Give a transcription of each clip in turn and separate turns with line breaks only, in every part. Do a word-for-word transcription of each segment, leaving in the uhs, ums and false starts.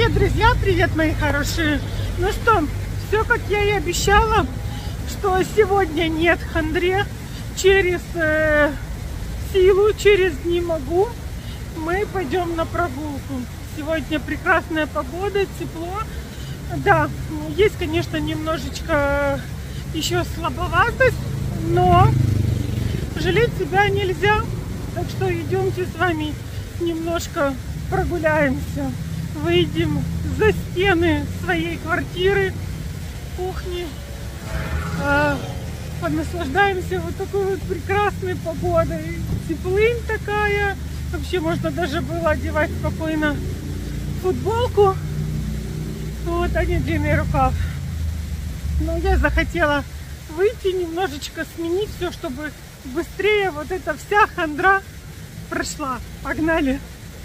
Привет, друзья, привет, мои хорошие. Ну что, все как я и обещала, что сегодня нет хандре. Через э, силу, через не могу, мы пойдем на прогулку. Сегодня прекрасная погода, тепло. Да, есть, конечно, немножечко еще слабоватость, но жалеть себя нельзя. Так что идемте с вами немножко прогуляемся. Выйдем за стены своей квартиры, кухни, э, понаслаждаемся вот такой вот прекрасной погодой. Теплынь такая. Вообще можно даже было одевать спокойно футболку. Вот, а не длинный рукав. Но я захотела выйти, немножечко сменить все, чтобы быстрее вот эта вся хандра прошла. Погнали!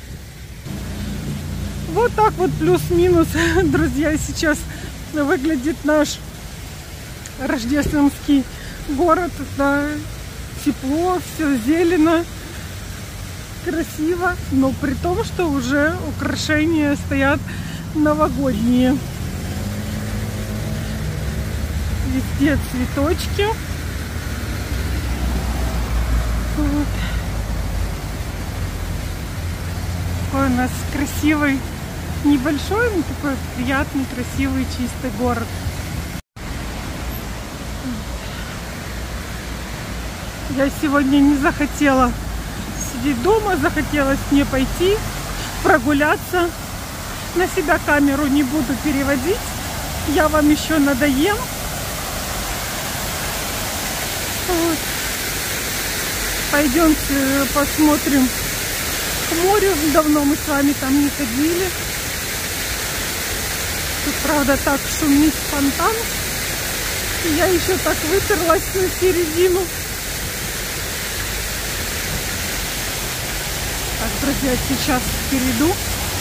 Вот так вот плюс-минус, друзья, сейчас выглядит наш рождественский город. Да, тепло, все зелено, красиво, но при том, что уже украшения стоят новогодние. Везде цветочки. Вот. Такой у нас красивый, небольшой, но такой приятный, красивый, чистый город. Я сегодня не захотела сидеть дома, захотелось мне пойти прогуляться. На себя камеру не буду переводить, я вам еще надоем. Вот. Пойдемте посмотрим к морю. Давно мы с вами там не ходили. Тут, правда, так шумит фонтан. Я еще так вытерлась на середину. Так, друзья, сейчас перейду.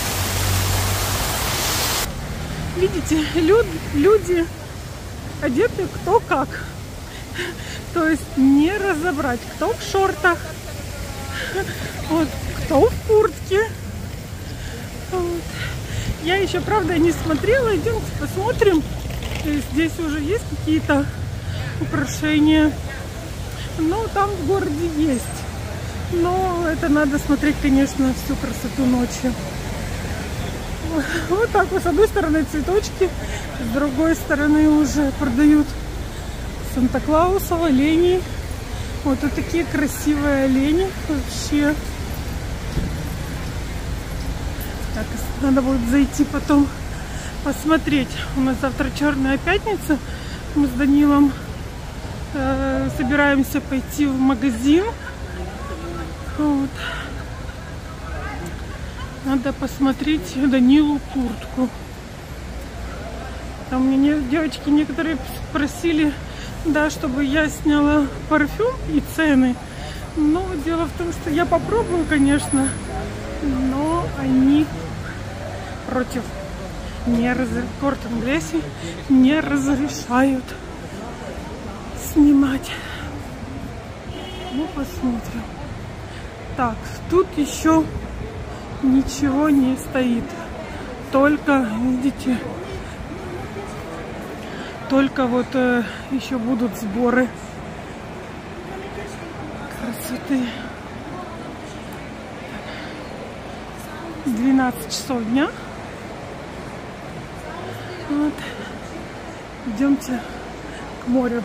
Видите, люд, люди одеты кто как. То есть не разобрать, кто в шортах, вот, кто в куртке. Вот. Я еще, правда, не смотрела. Идемте посмотрим. Здесь уже есть какие-то украшения. Но там в городе есть. Но это надо смотреть, конечно, всю красоту ночи. Вот так вот. С одной стороны цветочки, с другой стороны уже продают Санта-Клаусов, оленей. Вот, вот такие красивые олени. Вообще. Так, надо будет зайти потом посмотреть. У нас завтра Черная пятница. Мы с Данилом э, собираемся пойти в магазин. Вот. Надо посмотреть Данилу куртку. Там мне девочки некоторые просили, да, чтобы я сняла парфюм и цены. Но дело в том, что я попробую, конечно, но они против. Не раз... Кортон Глесси не разрешают снимать. Ну, посмотрим. Так, тут еще ничего не стоит. Только, видите, только вот э, еще будут сборы красоты. двенадцать часов дня. Вот. Идемте к морю.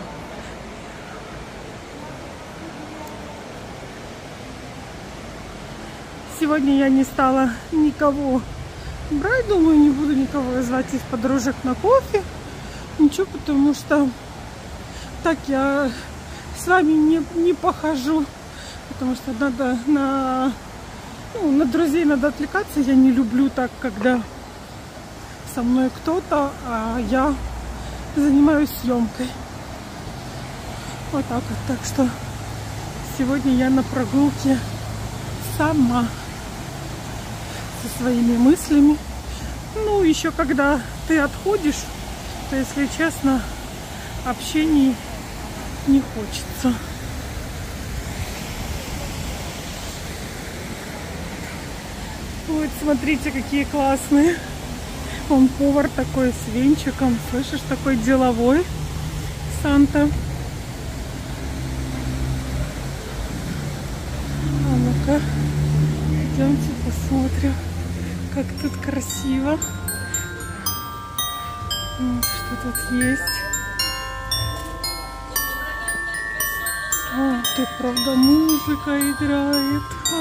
Сегодня я не стала никого брать, думаю, не буду никого звать из подружек на кофе. Ничего, потому что так я с вами не, не похожу. Потому что надо на, ну, на друзей надо отвлекаться. Я не люблю так, когда со мной кто-то, а я занимаюсь съемкой. Вот так вот. Так что сегодня я на прогулке сама. Со своими мыслями. Ну, еще когда ты отходишь, то, если честно, общений не хочется. Вот, смотрите, какие классные Он повар такой с венчиком, слышишь, такой деловой Санта. А ну-ка, идемте посмотрим, как тут красиво. Что тут есть? А, тут, правда, музыка играет.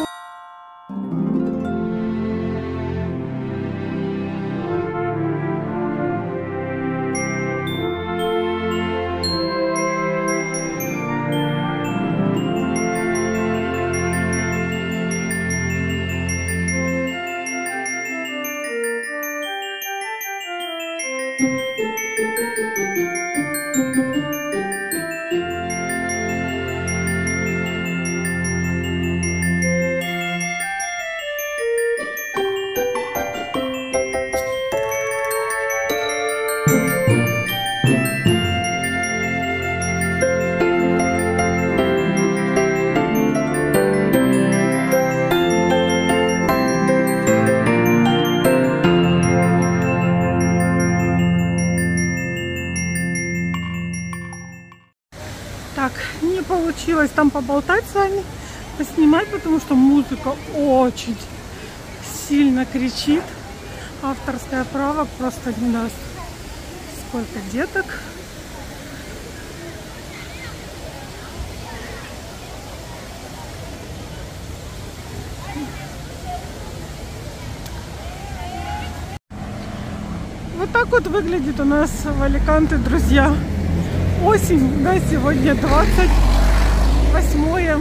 Так, не получилось там поболтать с вами, поснимать, потому что музыка очень сильно кричит. Авторское право просто не даст. Сколько деток. Вот так вот выглядит у нас в Аликанте, друзья. Осень, да, сегодня двадцать восьмое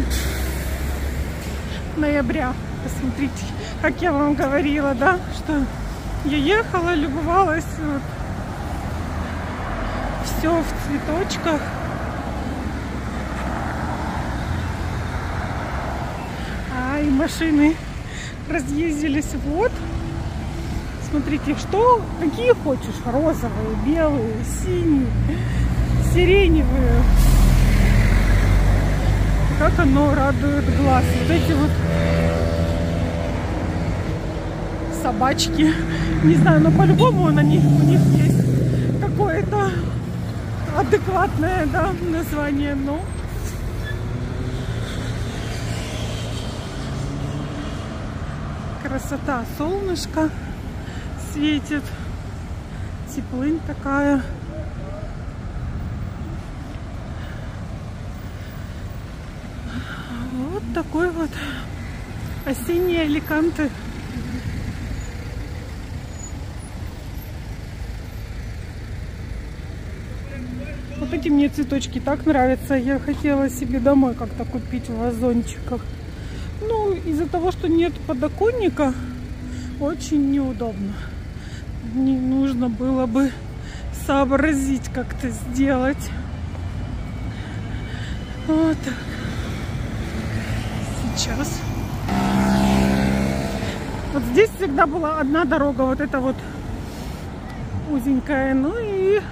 ноября. Посмотрите, как я вам говорила, да, что я ехала, любовалась, вот, все в цветочках. А, и машины разъездились, вот. Смотрите, что, какие хочешь, розовые, белые, синие, сиреневые. Как оно радует глаз. Вот эти вот собачки. Не знаю, но по-любому на них, у них есть какое-то адекватное, да, название. Но красота. Солнышко светит. Теплынь такая. Вот такой вот осенний Аликанте. Вот эти мне цветочки так нравятся. Я хотела себе домой как-то купить в вазончиках. Ну, из-за того, что нет подоконника, очень неудобно. Не нужно было бы сообразить, как-то сделать. Вот так. Сейчас. Вот здесь всегда была одна дорога, вот эта вот узенькая. Ну и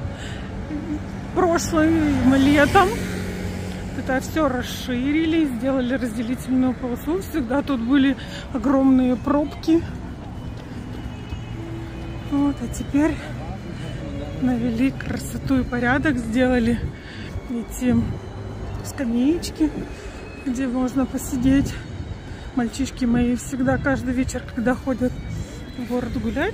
прошлым летом это все расширили, сделали разделительную полосу. Всегда тут были огромные пробки. Вот, а теперь навели красоту и порядок, сделали эти скамеечки, где можно посидеть. Мальчишки мои всегда каждый вечер, когда ходят в город гулять,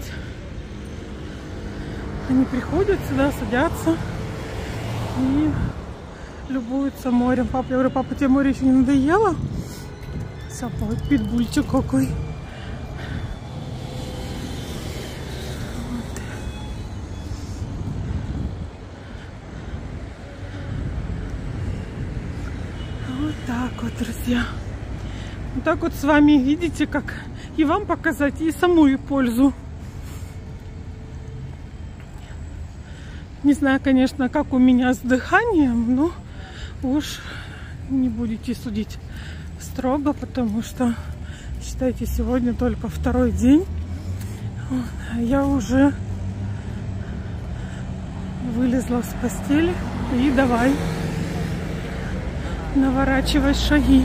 они приходят сюда, садятся и любуются морем. Папа, я говорю, папа, тебе море еще не надоело? Сапой, питбульчик какой. Вот. Вот так вот, друзья. Вот так вот с вами, видите, как и вам показать, и самую пользу. Не знаю, конечно, как у меня с дыханием, но уж не будете судить строго, потому что, считайте, сегодня только второй день. Я уже вылезла с постели и давай наворачивать шаги.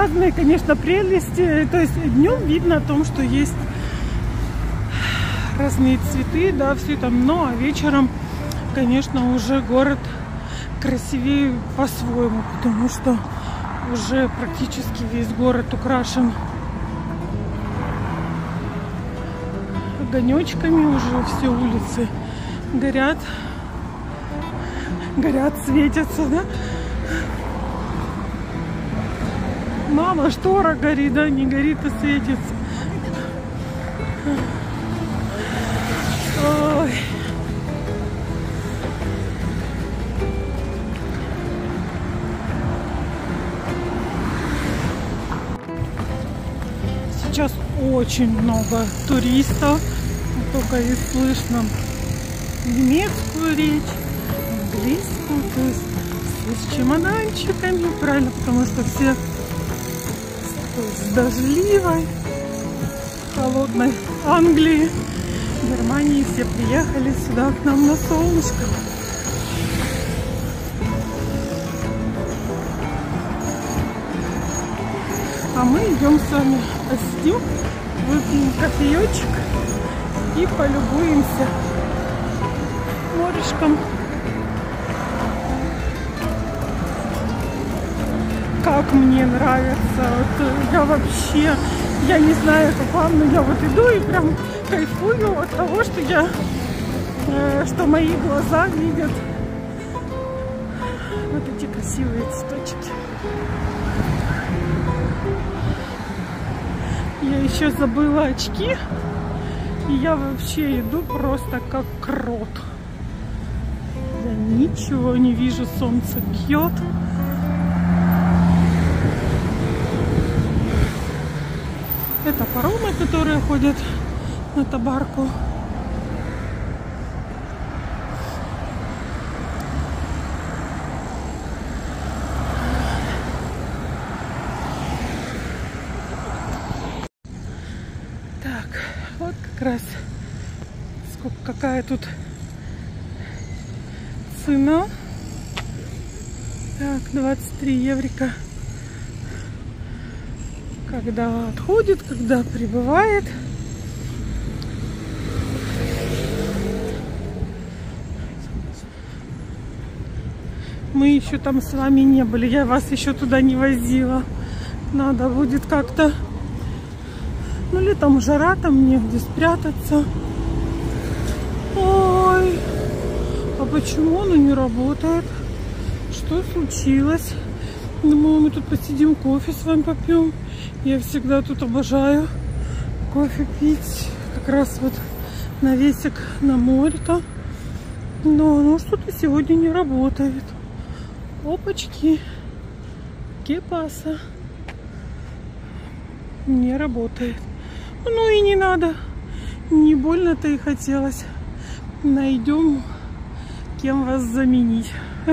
разные, конечно, прелести. То есть днем видно о том, что есть разные цветы, да, все там. Но вечером, конечно, уже город красивее по-своему, потому что уже практически весь город украшен огонечками, уже все улицы горят, горят, светятся, да? Мама, штора горит, да, не горит, а светится. Ой. Сейчас очень много туристов, только и слышно немецкую речь, английскую, то есть с чемоданчиками, правильно, потому что все с дождливой, холодной Англии, Германии, все приехали сюда к нам на солнышко. А мы идем с вами посидим, выпьем кофеечек и полюбуемся морешком. Как мне нравится. Вот я вообще, я не знаю, как вам, но я вот иду и прям кайфую от того, что я, э, что мои глаза видят вот эти красивые цветочки. Я еще забыла очки, и я вообще иду просто как крот. Я ничего не вижу, солнце бьет. Это паромы, которые ходят на Табарку. Так, вот как раз сколько, какая тут цена. Так, двадцать три еврика. Когда отходит, когда прибывает. Мы еще там с вами не были. Я вас еще туда не возила. Надо будет как-то. Ну, летом жара, там негде спрятаться. Ой. А почему оно не работает? Что случилось? Думаю, мы тут посидим, кофе с вами попьем. Я всегда тут обожаю кофе пить. Как раз вот навесик на море-то. Но оно что-то сегодня не работает. Опачки. Кепаса. Не работает. Ну и не надо. Не больно-то и хотелось. Найдем, кем вас заменить.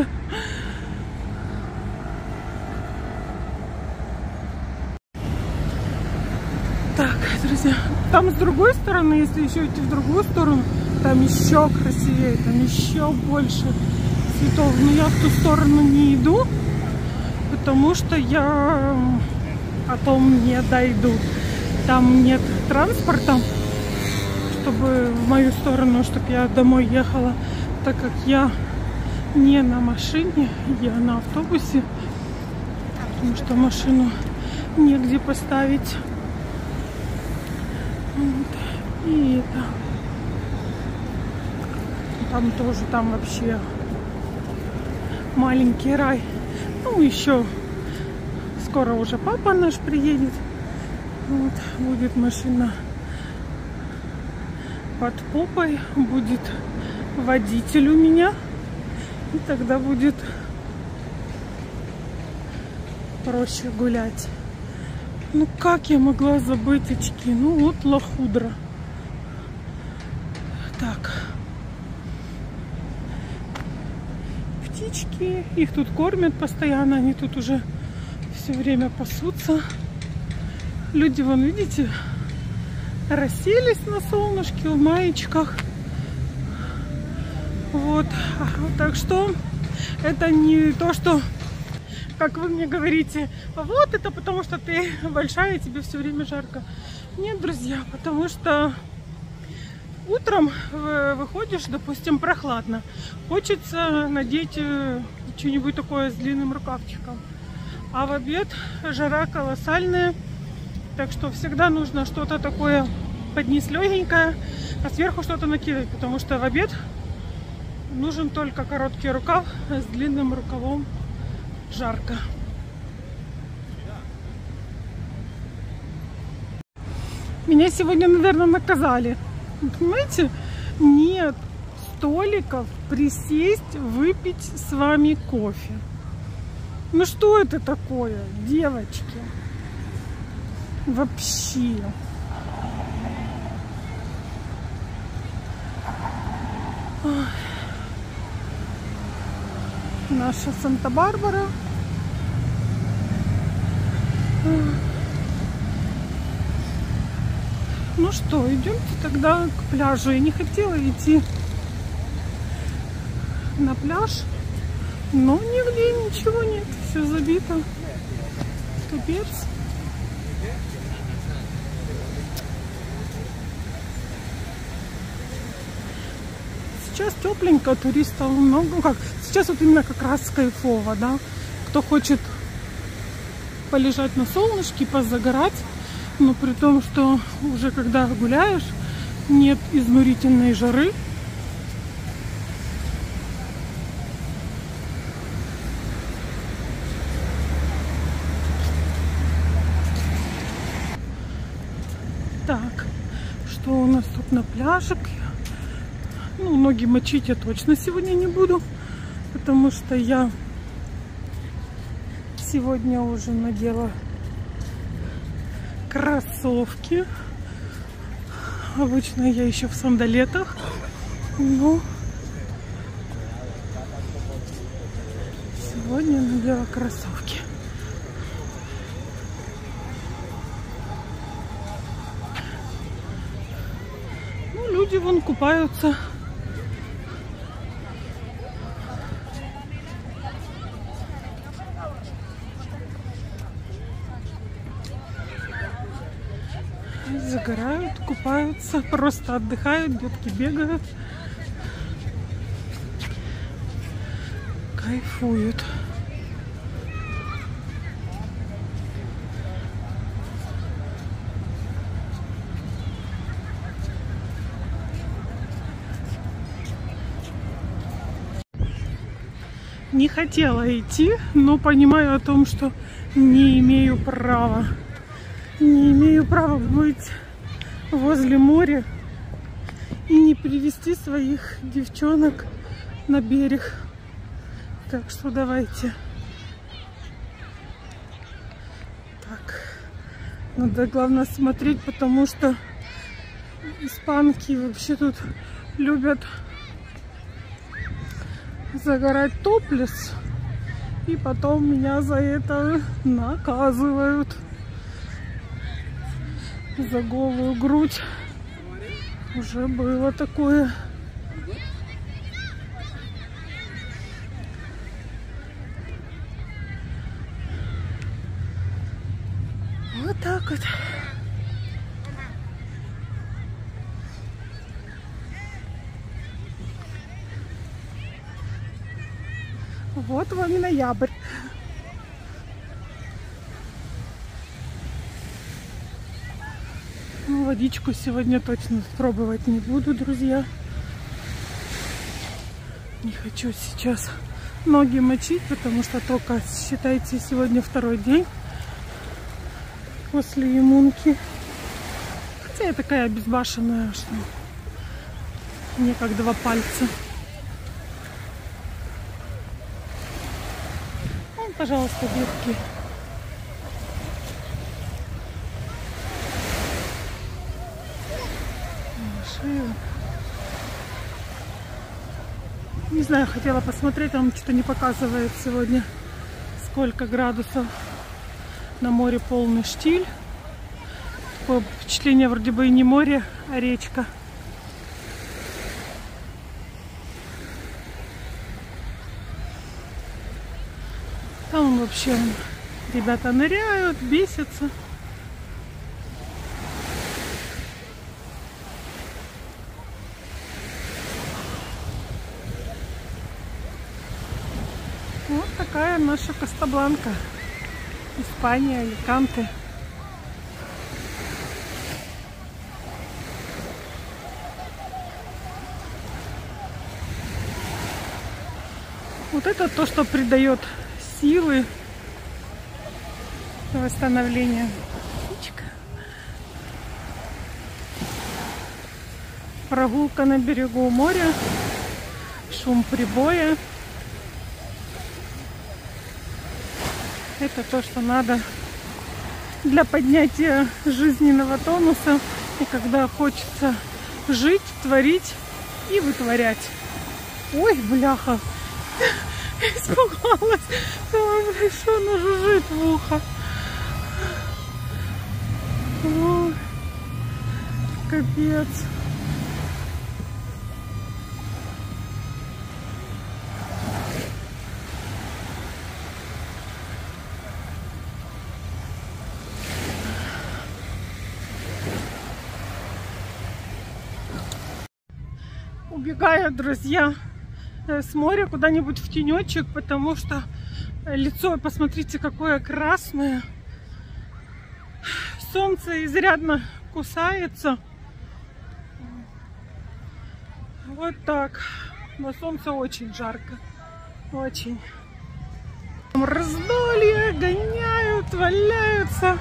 Так, друзья, там с другой стороны, если еще идти в другую сторону, там еще красивее, там еще больше цветов. Но я в ту сторону не иду, потому что я потом не дойду. Там нет транспорта, чтобы в мою сторону, чтобы я домой ехала, так как я не на машине, я на автобусе, потому что машину негде поставить. Вот. И это там тоже, там вообще маленький рай. Ну, еще скоро уже папа наш приедет. Вот, будет машина под попой, будет водитель у меня, и тогда будет проще гулять. Ну как я могла забыть очки? Ну вот лохудра. Так. Птички. Их тут кормят постоянно. Они тут уже все время пасутся. Люди, вон, видите, расселись на солнышке, в маечках. Вот. Так что это не то, что как вы мне говорите, вот это потому что ты большая, и тебе все время жарко. Нет, друзья, потому что утром выходишь, допустим, прохладно. Хочется надеть что-нибудь такое с длинным рукавчиком. А в обед жара колоссальная. Так что всегда нужно что-то такое поднять легенькое, а сверху что-то накидать. Потому что в обед нужен только короткий рукав, с длинным рукавом жарко. Меня сегодня, наверное, наказали. Понимаете? Нет столиков присесть, выпить с вами кофе. Ну что это такое, девочки? Вообще. Ой. Наша Санта-Барбара. Ну что, идемте тогда к пляжу. Я не хотела идти на пляж, но нигде ничего нет. Все забито. Капец. Сейчас тепленько, туристов много. Ну как, сейчас вот именно как раз кайфово, да. Кто хочет полежать на солнышке, позагорать, но при том, что уже когда гуляешь, нет изнурительной жары. Так, что у нас тут на пляже? Ну, ноги мочить я точно сегодня не буду, потому что я сегодня уже надела кроссовки. Обычно я еще в сандалетах, но сегодня надела кроссовки. Ну, люди вон купаются. Загорают, купаются, просто отдыхают, детки бегают, кайфуют. Не хотела идти, но понимаю о том, что не имею права. Не имею права быть возле моря и не привести своих девчонок на берег. Так что давайте. Так. Надо, главное, смотреть, потому что испанки вообще тут любят загорать топлес. И потом меня за это наказывают. За голую грудь уже было такое. Вот так вот. Вот вам и ноябрь. Ну, водичку сегодня точно пробовать не буду, друзья. Не хочу сейчас ноги мочить, потому что только, считайте, сегодня второй день после иммунки. Хотя я такая обезбашенная, что мне как два пальца. Вон, пожалуйста, детки. Не знаю, хотела посмотреть, там что-то не показывает сегодня, сколько градусов. На море полный штиль. Такое впечатление, вроде бы и не море, а речка. Там вообще ребята ныряют, бесятся. Вот такая наша Коста-Бланка. Испания, Аликанте. Вот это то, что придает силы восстановления. Прогулка на берегу моря, шум прибоя. Это то, что надо для поднятия жизненного тонуса. И когда хочется жить, творить и вытворять. Ой, бляха! Испугалась. Ой, что оно жужжит в ухо. Ой, капец. Убегаю, друзья, с моря куда-нибудь в тенечек, потому что лицо, посмотрите, какое красное. Солнце изрядно кусается. Вот так. На солнце очень жарко. Очень. Раздолье, гоняют, валяются.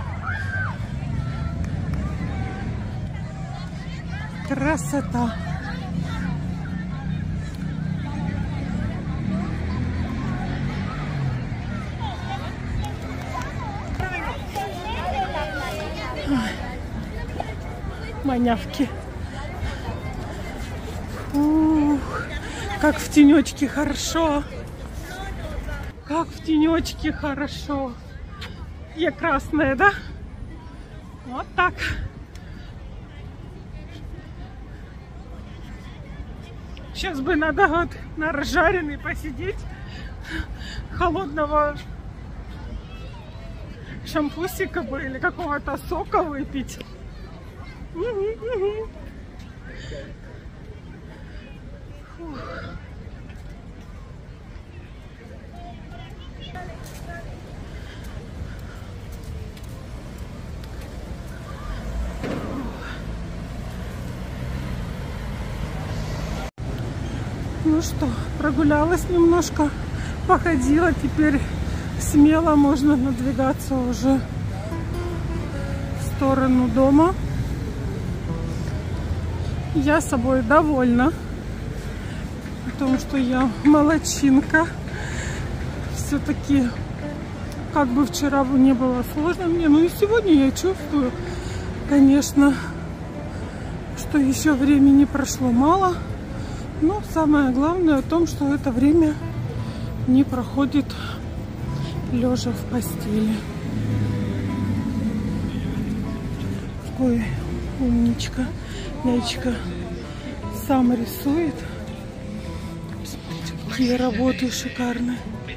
Красота. Манявки. Ух, как в тенечке хорошо. Как в тенечке хорошо. Я красная, да? Вот так. Сейчас бы надо вот на разжаренный посидеть, холодного шампусика бы или какого-то сока выпить. Угу, угу. Фух. Ну что, прогулялась немножко, походила, теперь смело можно надвигаться уже в сторону дома. Я собой довольна, потому что я молодчинка. Все-таки, как бы вчера не было сложно мне, но и сегодня я чувствую, конечно, что еще времени прошло мало. Но самое главное о том, что это время не проходит лежа в постели. Какой умничка. Яичко сам рисует. Смотрите, какие работы шикарные.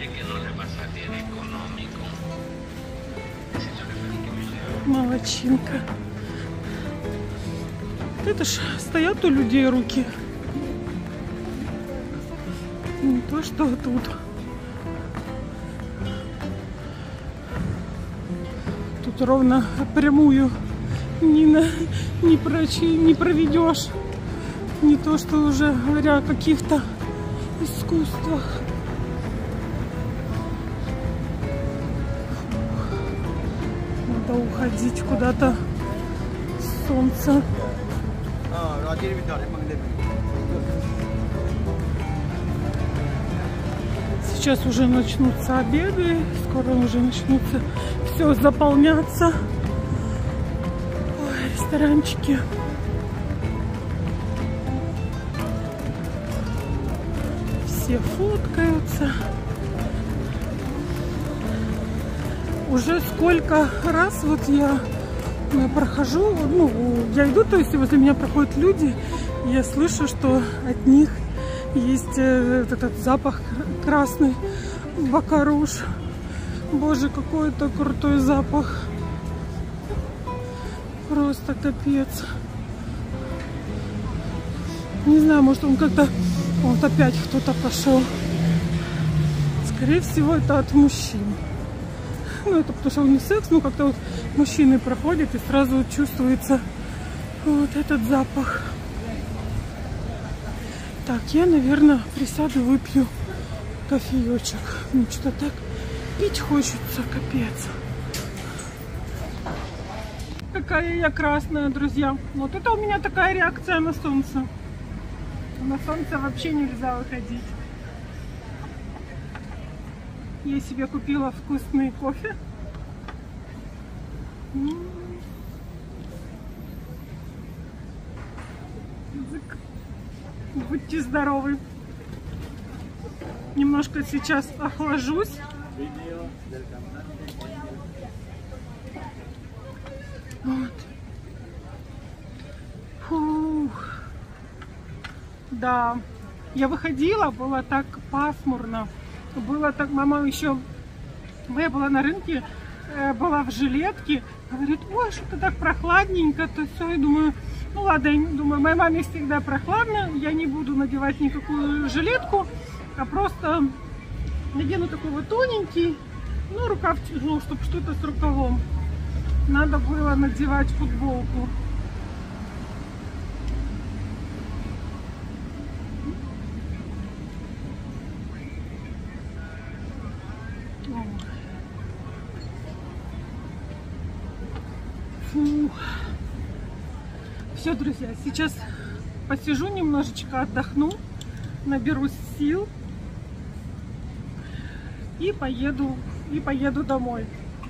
Молодчинка. Это ж стоят у людей руки. Не то, что тут. Тут ровно прямую не, на, не, прочи, не проведешь. Не то, что уже говоря о каких-то искусствах. Надо уходить куда-то с солнца. Сейчас уже начнутся обеды, скоро уже начнутся все заполняться. Ой, ресторанчики. Все фоткаются. Уже сколько раз вот я, я прохожу, ну, я иду, то есть возле меня проходят люди, и я слышу, что от них есть этот запах красный, бакаруш. Боже, какой это крутой запах. Просто капец. Не знаю, может он как-то... Вот опять кто-то пошел. Скорее всего, это от мужчин. Ну, это потому что унисекс, ну, как-то вот мужчины проходят и сразу вот чувствуется вот этот запах. Так, я, наверное, присяду, выпью кофеечек. Ну, что-то так пить хочется, капец. Какая я красная, друзья. Вот это у меня такая реакция на солнце. На солнце вообще нельзя выходить. Я себе купила вкусный кофе. Будьте здоровы. Немножко сейчас охлажусь. Вот. Фух. Да, я выходила, было так пасмурно. Было так, мама еще, я была на рынке, была в жилетке, говорит, ой, что-то так прохладненько, то все, и думаю, ну ладно, думаю, моей маме всегда прохладно, я не буду надевать никакую жилетку, а просто надену такой вот тоненький, ну, рукав, ну, чтобы что-то с рукавом. Надо было надевать футболку. Фу. Все, друзья, сейчас посижу немножечко, отдохну, наберусь сил и поеду, и поеду домой.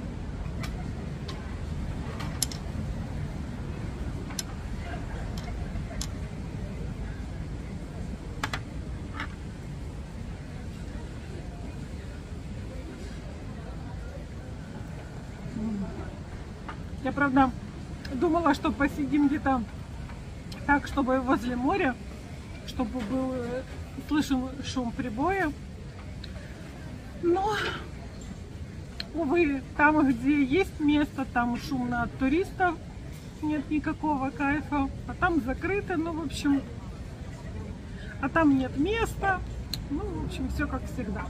Я, правда, думала, что посидим где-то так, чтобы возле моря, чтобы был слышен шум прибоя. Но, увы, там, где есть место, там шумно от туристов, нет никакого кайфа. А там закрыто, ну, в общем, а там нет места. Ну, в общем, все как всегда.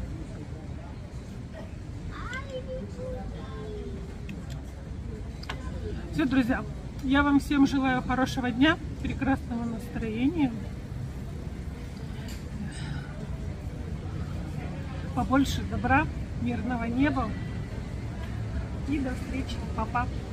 Все, друзья, я вам всем желаю хорошего дня, прекрасного настроения, побольше добра, мирного неба и до встречи, па-па.